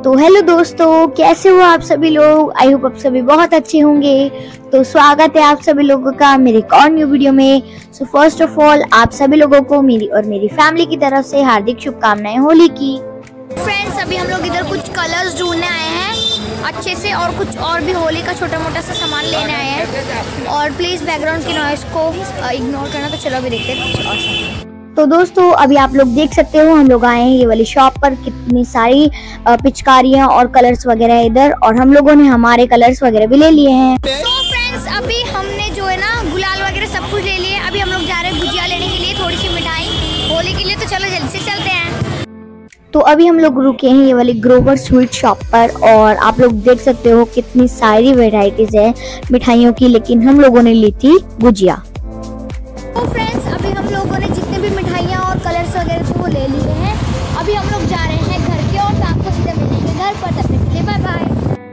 तो हेलो दोस्तों, कैसे हो आप सभी लोग। आई होप आप सभी बहुत अच्छे होंगे। तो स्वागत है आप सभी लोगों का मेरे एक और न्यू वीडियो में। सो फर्स्ट ऑफ ऑल आप सभी लोगों को मेरी और मेरी फैमिली की तरफ से हार्दिक शुभकामनाएं होली की। फ्रेंड्स, अभी हम लोग इधर कुछ कलर्स ढूंढने आए हैं अच्छे से, और कुछ और भी होली का छोटा मोटा सा सामान लेने आए हैं। और प्लीज़ बैकग्राउंड की नॉइस को इग्नोर करना। तो चलो अभी देखते हैं कुछ और सामान। तो दोस्तों अभी आप लोग देख सकते हो हम लोग आए हैं ये वाली शॉप पर। कितनी सारी पिचकारियां और कलर्स वगैरह है इधर, और हम लोगों ने हमारे कलर्स वगैरह भी ले लिए हैं। तो फ्रेंड्स, अभी हमने जो है ना गुलाल वगैरह सब कुछ ले लिए। अभी हम लोग जा रहे हैं गुजिया लेने के लिए, थोड़ी सी मिठाई होली के लिए। तो चलो जल्दी से चलते हैं। तो अभी हम लोग रुके हैं ये वाली ग्रोवर स्वीट शॉप पर, और आप लोग देख सकते हो कितनी सारी वेराइटीज है मिठाइयों की, लेकिन हम लोगों ने ली थी गुजिया। तो फ्रेंड्स, अभी हम लोगों ने जितने भी मिठाइयाँ और कलर्स वगैरह थे वो ले लिए हैं। अभी हम लोग जा रहे हैं घर की ओर। तो आपको सीधे मिलेंगे घर पर, तब तक के लिए बाय बाय।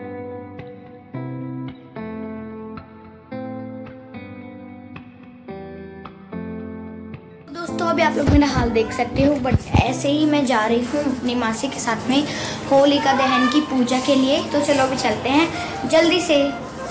दोस्तों अभी आप लोग मेरा हाल देख सकते हो, बट ऐसे ही मैं जा रही हूँ अपनी मासी के साथ में होलिका दहन की पूजा के लिए। तो चलो अभी चलते हैं जल्दी से।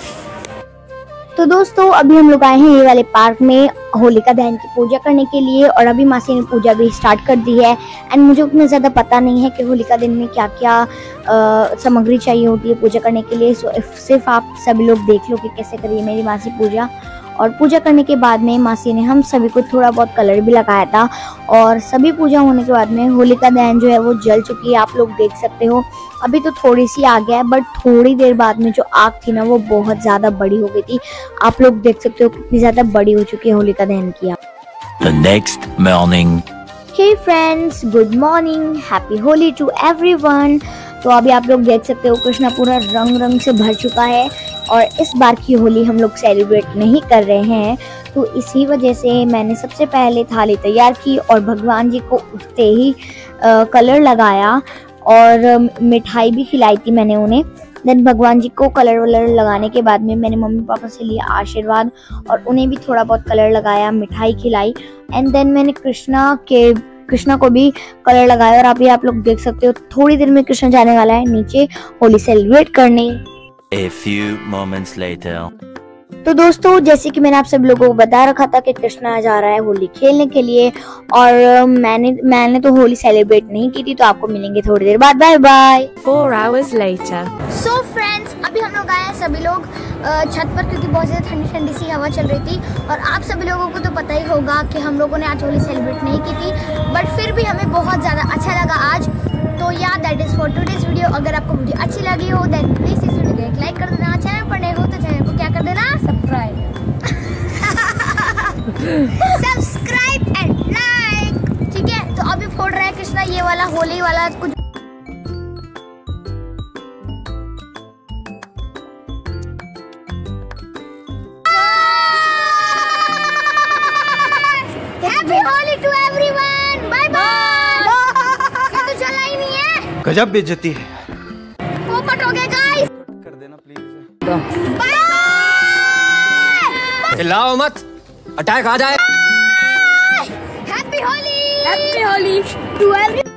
तो दोस्तों अभी हम लोग आए हैं ये वाले पार्क में होलिका दहन की पूजा करने के लिए, और अभी मासी ने पूजा भी स्टार्ट कर दी है। एंड मुझे उतना ज़्यादा पता नहीं है कि होलिका दहन में क्या क्या सामग्री चाहिए होती है पूजा करने के लिए। सो सिर्फ आप सभी लोग देख लो कि कैसे करिए मेरी मासी पूजा। और पूजा करने के बाद में मासी ने हम सभी को थोड़ा बहुत कलर भी लगाया था, और सभी पूजा होने के बाद में होलिका दहन जो है वो जल चुकी है। आप लोग देख सकते हो अभी तो थोड़ी सी आ गया है, बट थोड़ी देर बाद में जो आग थी ना वो बहुत ज़्यादा बड़ी हो गई थी। आप लोग देख सकते हो कितनी ज़्यादा बड़ी हो चुकी है होलिका दहन की आग। The next morning. Hey friends, good morning, happy Holi to everyone। तो अभी आप लोग देख सकते हो कृष्णा पूरा रंग रंग से भर चुका है, और इस बार की होली हम लोग सेलिब्रेट नहीं कर रहे हैं। तो इसी वजह से मैंने सबसे पहले थाली तैयार की और भगवान जी को उठते ही कलर लगाया, और मिठाई भी खिलाई थी मैंने उन्हें। देन भगवान जी को कलर वलर लगाने के बाद में मैंने मम्मी पापा से लिया आशीर्वाद, और उन्हें भी थोड़ा बहुत कलर लगाया, मिठाई खिलाई। एंड देन मैंने कृष्णा को भी कलर लगाया। और अभी आप लोग देख सकते हो थोड़ी देर में कृष्णा जाने वाला है नीचे होली सेलिब्रेट करने। A few moments later. तो दोस्तों जैसे कि मैंने आप सब लोगों को बता रखा था कि कृष्णा जा रहा है होली खेलने के लिए, और मैंने तो होली सेलिब्रेट नहीं की थी। तो आपको मिलेंगे थोड़ी देर बाद। Bye bye. 4 hours later. So friends, अभी हम लोग आए हैं सभी लोग छत पर, क्योंकि बहुत ज़्यादा ठंडी ठंडी सी हवा चल रही थी। और आप सभी लोगों को तो पता ही होगा कि हम लोगों ने आज होली सेलिब्रेट नहीं की थी, बट फिर भी हमें बहुत ज़्यादा अच्छा लगा आज। तो या that is for today's video. अगर आपको वीडियो अच्छी लगी हो देन प्लीज़ इस वीडियो को एक लाइक कर देना। चैनल पर नए हो तो चैनल को क्या कर देना, सब्सक्राइब एंड लाइक। ठीक है, तो अभी फोड़ रहा है कृष्णा ये वाला होली वाला कुछ। Happy Holi to everyone, bye bye. ये तो चला ही नहीं है, गजब बेइज्जती है। पोपट हो गया गाइस, कर देना प्लीज। बाय। हिलाओ मत, अटैक आ जाए। Happy Holi to everyone.